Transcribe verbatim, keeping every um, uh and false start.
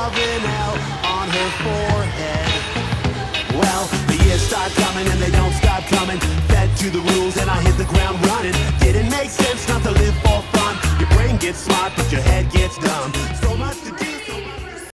carving L on her forehead. Well, the years start coming and they don't stop coming. Fed to the rules and I hit the ground running. Didn't make sense not to live for fun. Your brain gets smart but your head